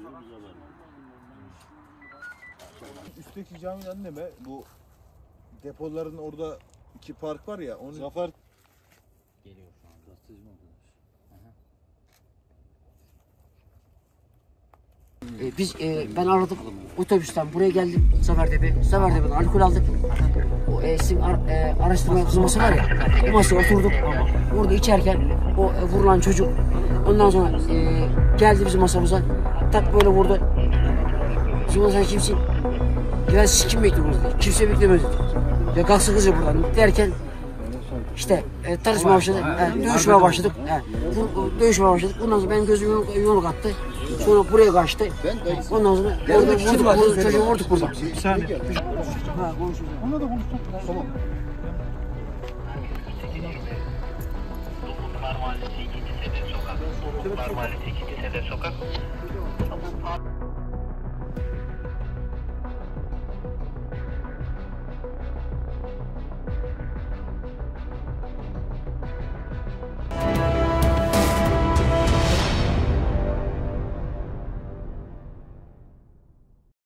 Üstteki camiden ne be? Bu depoların orada iki park var ya. Onu... Zafer Geliyor şu an. Gazeteci mi Biz ben aradım otobüsten buraya geldim Zafertepe'den alkol aldık. O sizin araştırma masası var ya, o masaya oturduk. Orada içerken o vurulan çocuk ondan sonra geldi bizim masamıza, tak böyle vurdu. Bizim sen kimsin? Ya siz kim bekliyorsunuz dedi. Kimse beklemedi dedi. Ya kalksın kızı buradan derken işte tartışmaya başladık, dövüşmeye başladık. Dövüşmeye başladık. Ondan sonra benim gözüm yumruk attı. Sonra buraya kaçtı. Ondan sonra orada çocuğu vurduk burada. bir saniye. Ha, konuşuruz. Onunla da konuştuk. Tamam. Mahallesi 2. Sede Sokak. Mahallesi 2. Sede Sokak.